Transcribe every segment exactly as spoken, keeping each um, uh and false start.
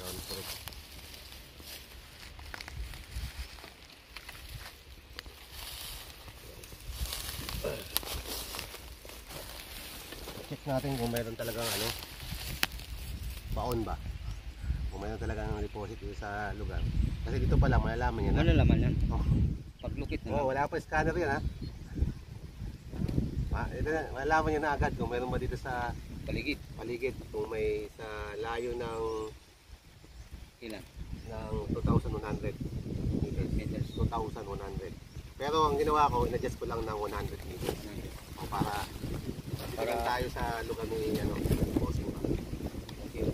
Ground truth. Check natin kung mayroon talagang ano, baon ba. Kung mayroon talagang deposit dito sa lugar. Kasi dito pa lang malalaman yan. Malalaman yan. Oh. Paglukit na Oh, lang. wala pa scanner yan ha. Ma ito na, malalaman niya na agad kung mayroon ba dito sa Paligid. paligid. Kung may sa layo ng Ilan? ng two thousand one hundred meters. Meters. two thousand one hundred. Pero ang ginawa ko, in-adjust ko lang ng one hundred meters. O para para tayo sa lugar ni ano, bossing ba. Okay.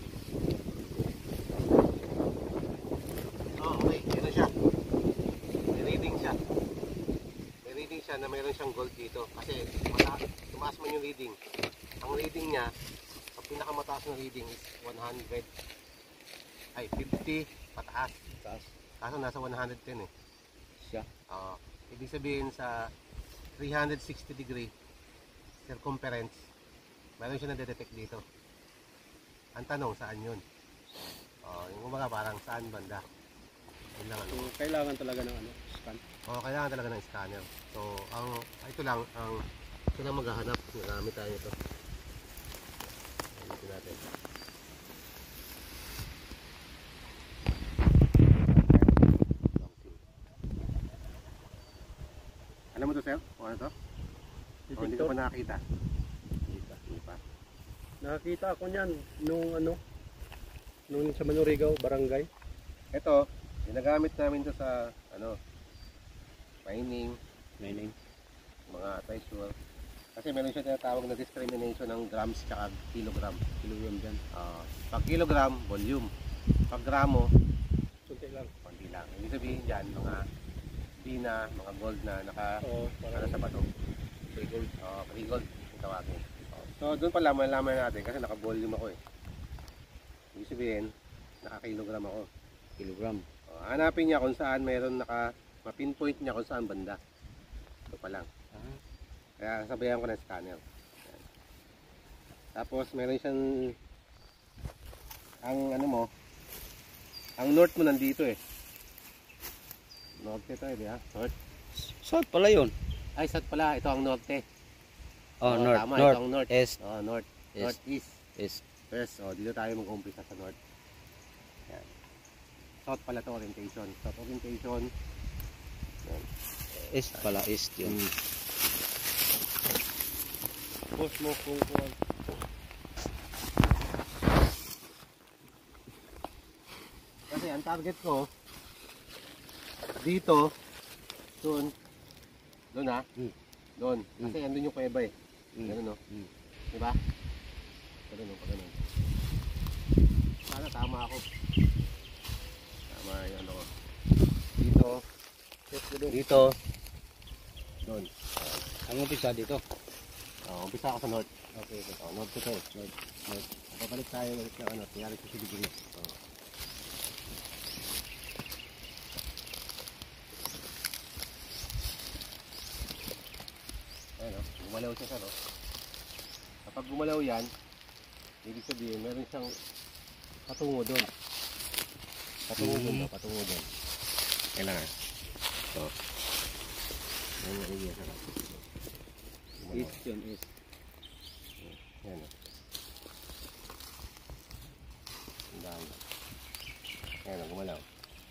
Oh, okay, ito siya. May reading siya. May reading siya na mayroon siyang gold dito kasi mataas, tumaas man yung reading. Ang reading niya, ang pinakamataas na reading is one hundred ay fifty pataas. Taas. Kaso nasa one hundred ten eh. Siya. Uh, ibig sabihin sa three hundred sixty degree circumference, mayroon siya na-detect dito. Ang tanong, saan yun? Uh, yung kumbaga parang saan banda? Yun lang ano. So, kailangan talaga ng ano, scan. Oo, kailangan talaga ng scanner. So, ang ito lang, ang ito lang maghahanap. Nagamit tayo ito. Gamitin natin. Alam mo to, sir? O ano to? O, hindi ko pa nakakita. Hindi pa. Hindi pa. Nakakita ako niyan nung ano, nung sa Manurigaw, barangay. Ito, ginagamit namin to sa ano, mining, Mining. mga treasure. Kasi meron siya tinatawag na discrimination ng grams at kilogram. Kilogram dyan. Uh, pag kilogram, volume. Pag gramo, Sunti lang. konti lang. Ibig sabihin dyan, mga pina, mga gold na naka Oo, para parang sa bato. Free gold. Uh, free gold, yung tawagin. Uh, so doon pala malalaman natin kasi naka-volume ako eh. Ibig sabihin, naka-kilogram ako. Kilogram. Uh, hanapin niya kung saan mayroon naka, ma-pinpoint niya kung saan banda. Ito pa lang. Ah. Kaya sabayan ko ng scanner. Ayan. Tapos meron siyang ang ano mo, ang north mo nandito eh. Norte ito eh, di ba? North. South pala yun. Ay, south pala. Ito ang norte. Oh, Oo, north. tama, North. ito ang north. East. Oh, north. East. Northeast. East. West. Oh, dito tayo mag-umpisa sa north. Ayan. South pala to orientation. South orientation. Ayan. East pala. East yun. Hmm. post mo kung kung Kasi ang target ko dito, doon, doon ha, Mm. doon. Kasi Mm. andun yung kuweba eh. Mm. Ganun no, Mm. diba? Ganun no, pag ganun. Sana tama ako. Tama yung ano ko. Dito, dito, doon. Ang umpisa dito. Oh, umpisa ako sa north. Okay. Okay. Oh, north to to. North. North. Papalik tayo ulit ng ano, three hundred sixty degrees. Oh. Ayan o, gumalaw siya sa no. Kapag gumalaw yan, ibig sabihin meron siyang patungo doon. Patungo doon Mm. daw, patungo doon. Kailangan. So, yan yung idea sa natin. Gumalaw. East yun. East. Yan o. Ang dami. Ayan o, gumalaw.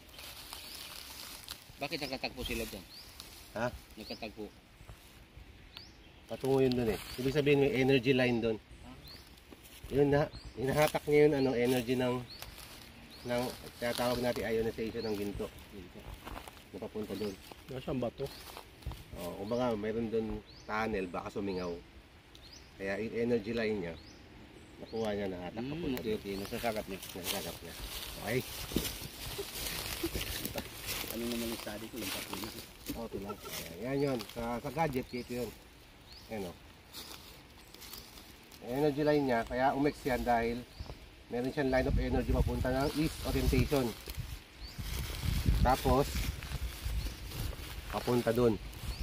Bakit nagkatagpo sila dyan? Ha? Nagkatagpo. Patungo yun doon eh. Ibig sabihin may energy line doon. Yun na, hinahatak niya yun ano, energy ng ng tinatawag natin ionization ng ginto. Ginto. Napapunta doon. nasaan ba to? O, kumbaga mayroon doon tunnel, baka sumingaw. Kaya yung energy line niya, nakuha niya, nahatak Hmm, papunta okay, doon. okay. Nasasagap niya. Nasagap niya. Okay? Ano naman yung study ko? Yung patuloy. Okay lang. Ayan, yan yun. Sa, sa gadget, dito yun. Ayan o. Energy line niya, kaya umix yan dahil meron siyang line of energy papunta ng east orientation. Tapos, papunta dun.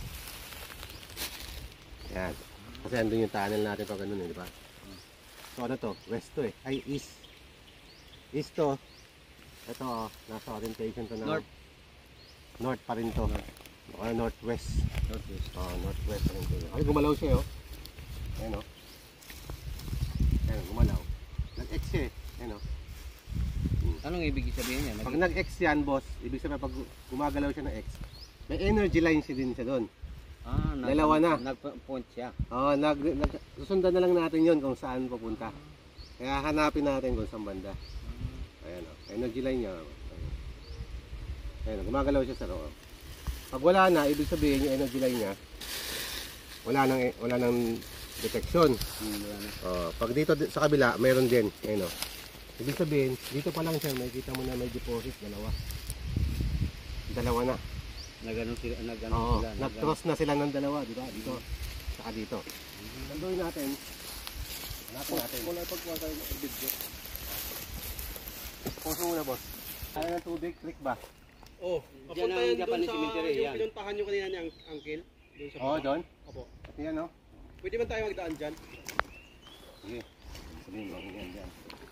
Yan. Kasi andun yung tunnel natin pag ganun eh, di ba? So ano to? West to eh. Ay, east. East to. Ito, oh, nasa orientation to na. North. North pa rin to. O northwest. Northwest. Oh, northwest pa rin to. Ay, gumalaw siya, oh. Ayan, oh. Ayan, gumalaw. Nag-X siya, eh. Ayan, oh. Anong ibig sabihin niya? Pag nag-X yan, boss, ibig sabihin pag gumagalaw siya ng X, may energy lines din siya doon. Ah, nag- Dalawa na. Nag-point siya. Oh, nag, nag, susundan na lang natin yon kung saan pupunta. Kaya hanapin natin kung saan banda. Ayan, oh. Energy line niya. Ayan, oh, gumagalaw siya sa loob. Pag wala na, ibig sabihin yung energy line niya, wala nang, wala nang detection. Hmm, wala na. Oh, pag dito di- sa kabila, mayroon din. Ayan, oh. Ibig sabihin, dito pa lang siya, may kita mo na may deposit, dalawa. Dalawa na. Nagano sila, nagano Oo, sila. nag-cross na sila ng dalawa, di ba? Dito, saka dito. Gagawin natin, hanapin natin. Wala pagkuha tayo ng video. Puso muna, boss. Kaya ng tubig, click ba? Oh, Diyan papunta ang yan Japanese doon sa cemetery, yung yan. pinuntahan nyo kanina ni Ang- Uncle. Doon sa Oo, baba. doon. Opo. Ito yan, no? Pwede man tayo magdaan dyan? Sige. Sabihin mo, yan, yan.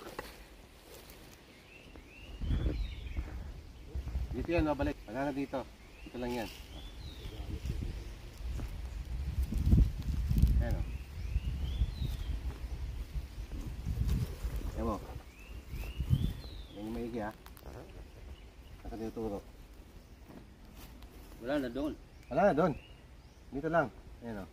Dito yan, no? Balik. Wala na dito. Dito lang yan. Ayan, no? Ayan mo. Yan yung maigi, ha? Nasa tinuturo. Wala na doon. Wala na doon. Dito lang. Ayan, o.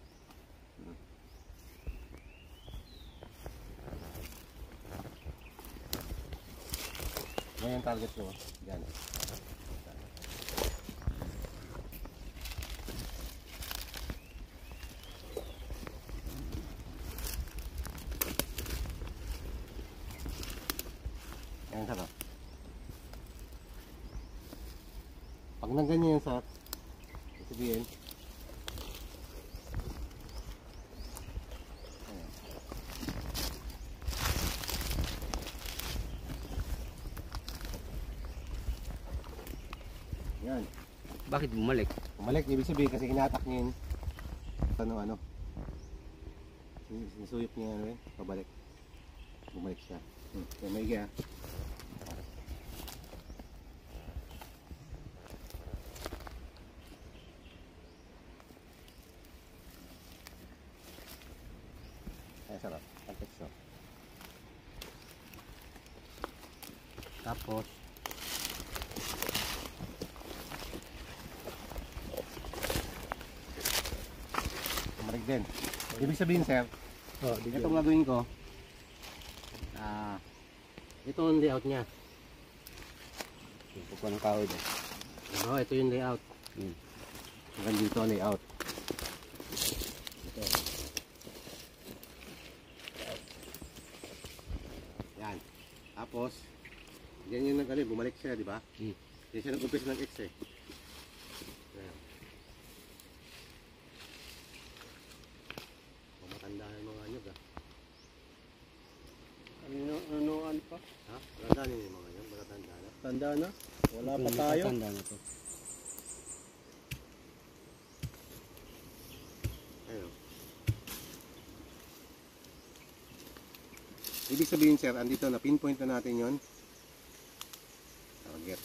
Yan yung target ko. Yan. Yan, sarap. Pag nangganyan yan, sir, sabihin, yan. Bakit bumalik? Bumalik, ibig sabihin kasi kinatak niya yun. Ano, ano. Sinusuyop niya ano yun, pabalik. Bumalik siya. Hmm. Kaya may higa. Ay, sarap. Ang tekso. Tapos, bumalik din. Ibig sabihin, sir, Oh, ito ang gagawin ko. Ah, ito ang layout niya. Ito po ng kahoy doon. Oh, ito yung layout. Hmm. Hanggang dito ang layout. Ito. Yan. Tapos, yan yung nag-alin, bumalik siya, di ba? Hmm. Yan siya nag-umpisa ng X eh. Yan. Matanda yung mga anyog ah. Ano, ano, ano pa? Ha? Matanda yung mga anyog, matanda na. Tanda na? Wala pa tayo. Tanda na to. Ayun. Ibig sabihin, sir, andito na pinpoint na natin yon. Target.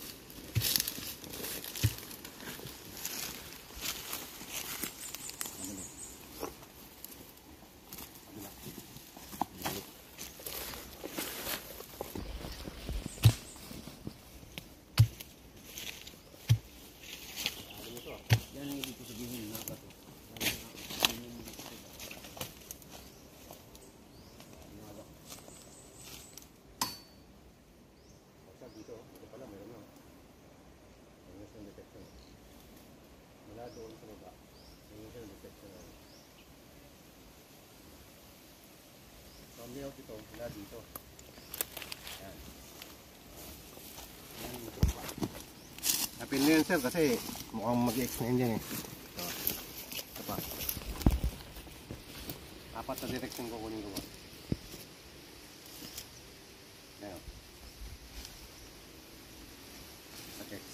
Yan ang ibig ko sabihin na ba to? Basta dito, dito pala meron na. Meron siyang detection. Mula doon sa baba, meron siyang detection na. So, ang layout ito, mula dito. Ayan. Ayan yung ito pa. Napil na yan, sir, kasi mukhang mag-X na yun dyan eh. Ito. Ito pa. Apat na direction ko kunin ko ba. Ayan. X.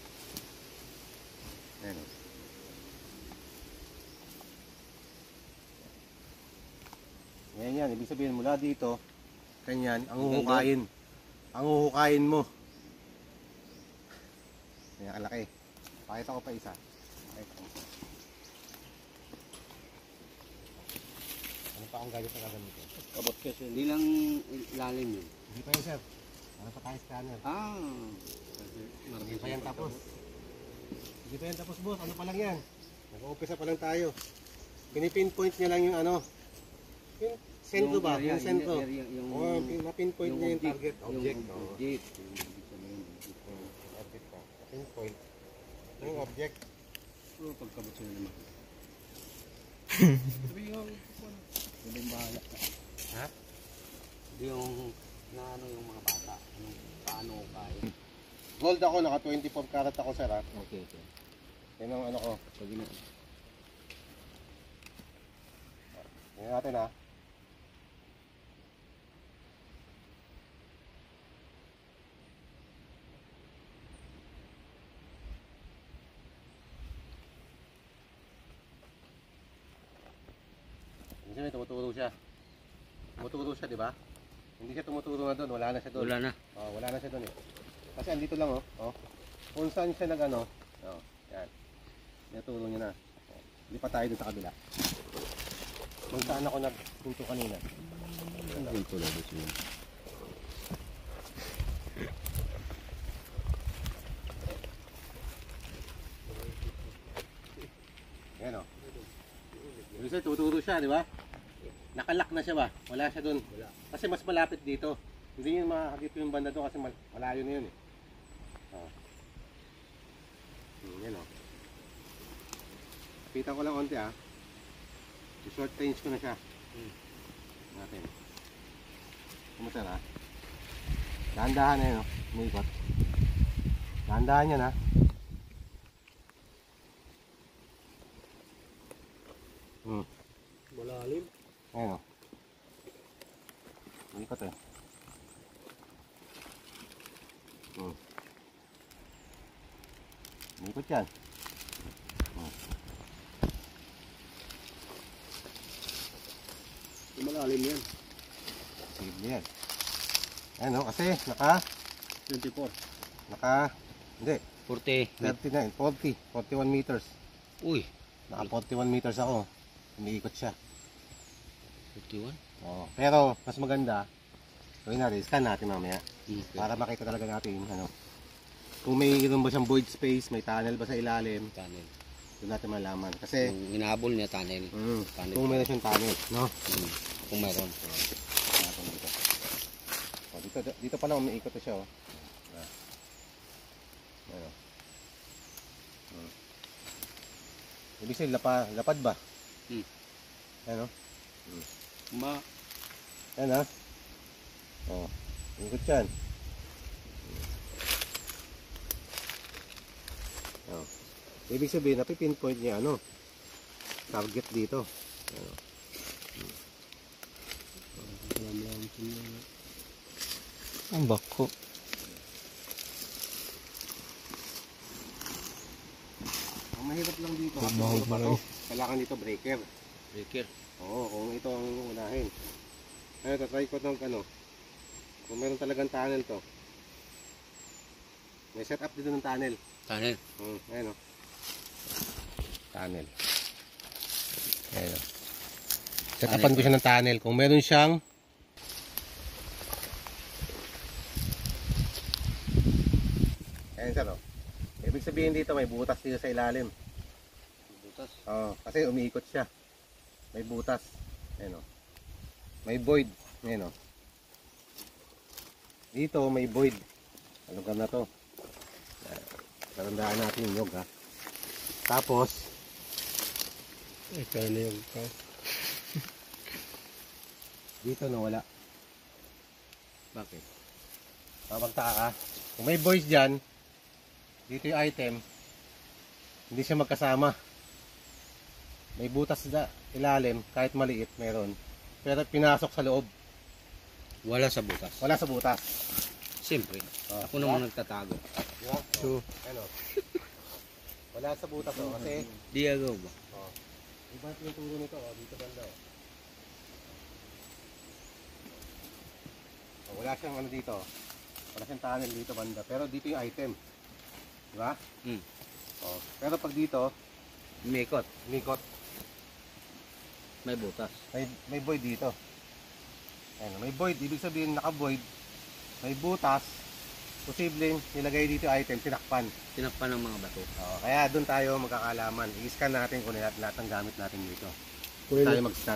Ayan o. Yan yan, ibig sabihin mula dito, kanyan, ang Hanggang huhukayin. Ang huhukayin mo. Kaya kalaki. Pakita ko pa isa. Pakita ko isa. Ano pa akong gadget na gagamitin? Kabot kasi. Hindi lang lalim yun. Hindi pa yun, sir. Ano pa tayo scanner? Ah. Hindi pa yan tapos. Hindi pa yan tapos, boss. Ano pa lang yan? Nag-uumpisa pa lang tayo. Pinipinpoint niya lang yung ano. Yung sentro ba? area, Yung sentro. area, yung, Oo, pin- na-pinpoint niya yung target. Object. Yung Oo. object. Yung ibig sabihin, object. Hmm, object pa. Pinpoint. Ano yung object? Pero pagkabot sila naman. Sabi yung Hindi yung bahala. Ha? Hindi yung na ano yung mga bata. Anong, paano ko kaya. Gold ako, naka twenty-four karat ako, sir, ha? Okay, okay. Yan ang ano ko. Pag ina. Yan natin, ha? Hindi siya, may tumuturo siya. Tumuturo siya, di ba? Hindi siya tumuturo na doon, wala na siya doon. Wala na. Oh, wala na siya doon eh. Kasi andito lang, oh. Oh. Kung saan siya nag ano, oh, yan. Tinuturo niya na. Oh. Lipat tayo doon sa kabila. Kung saan ako nagpunto kanina. Dito lang ito yun. Yan, oh. Ibig sabihin, tuturo siya, di ba? Nakalak na siya ba? Wala siya doon. Kasi mas malapit dito. Hindi niyo makakakita yung banda doon kasi mal- malayo na yun eh. Oh. Hmm, yan, oh. Kapitan ko lang konti, ah. I-short range ko na siya. Hmm. Natin. Kumusta na? Dahan-dahan na yun, oh. Umikot. Dahan-dahan yan, ah. Hmm. Malalim. Ayan, oh. Umikot, eh. Hmm. Umikot yan. Hmm. Malalim yan. Sige yan. Ayan, oh. Kasi naka, twenty-four. naka, hindi, forty. thirty-nine, forty, forty-one meters. Uy. Naka forty-one meters ako. Umiikot siya. forty-one? Oo. Pero, mas maganda, gawin natin, scan natin mamaya. Okay. Para makita talaga natin, ano, kung may mayroon ba siyang void space, may tunnel ba sa ilalim, Tunnel. doon natin malaman. Kasi, Yung inahabol niya tunnel. mm, Tunnel. kung meron siyang tunnel, no? Hmm. Kung mayroon. Natin dito. O, dito, dito pa lang umiikot na siya, oh. Ah. Ano? Hmm. Ibig sabihin, lapa, lapad ba? Hmm. Ano? Ma. Yan, ha? O, ikot yan. O. Ibig sabihin, napipinpoint niya, ano, target dito. Ano? Ang bako. Ang mahirap lang dito, Ang kasi mahal puro pala bato. eh. Kailangan dito breaker. Breaker. Oo, kung ito ang unahin. Ayun, tatry ko ng ano, kung meron talagang tunnel to. May set up dito ng tunnel. Tunnel. Hmm, ayun o. Tunnel. Ayun o. Set upan ko siya ng tunnel. Kung meron siyang ayun siya, no? Ibig sabihin dito may butas dito sa ilalim. Butas. Oo, kasi umiikot siya. May butas. Ayun o. May void. Ayun o. Dito may void. Ano ka na to? Tarandaan natin yung nyog, ha. Tapos, Eh, kaya na yung ikaw. dito nawala. Bakit? Mapagtaka ka. Kung may voice dyan, dito yung item, hindi siya magkasama. May butas sa ilalim, kahit maliit, meron. Pero pinasok sa loob. Wala sa butas. Wala sa butas. Siyempre. Oh, Ako naman nagtatago. Di ba? So, Ano? Wala sa butas, oh. Kasi, Diagaw ba? oh. Iba yung turo nito, oh. Dito banda, oh. Oh, wala siyang ano dito. Wala siyang tunnel dito banda. Pero dito yung item. Di ba? Hmm. Oh, pero pag dito, Umikot. umikot. May butas. May, may void dito. Ayan, may void. Ibig sabihin naka-void. May butas. Posibleng nilagay dito yung item, tinakpan. Tinakpan ng mga bato. Oh, kaya doon tayo magkakalaman. I-scan natin kung lahat, lahat ng gamit natin dito. Kunin Tayo mag-start.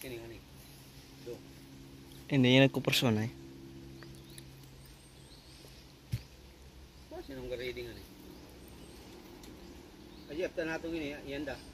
Kini ani. Do. Hindi yan nagkupersona eh. Pa sinong reading ani. Aja ta nato gini, yanda.